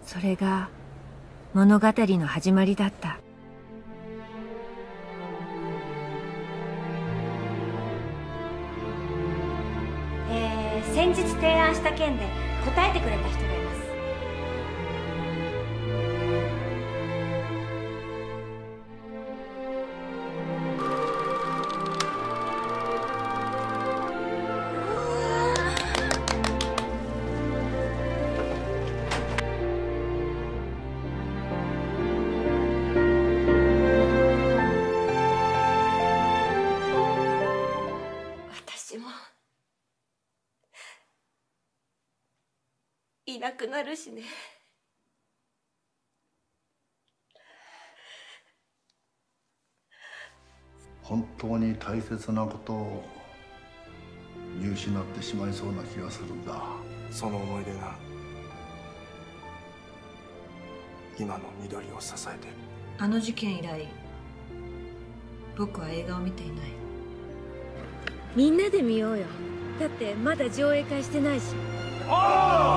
それが物語の始まりだった。 先日提案した件で答えてくれた人がいます。私もいなくなるしね。 本当に大切なことを見失ってしまいそうな気がするんだ。 その思い出が今の緑を支えてる。 あの事件以来僕は映画を見ていない。 みんなで見ようよ。だってまだ上映会してないし。 おー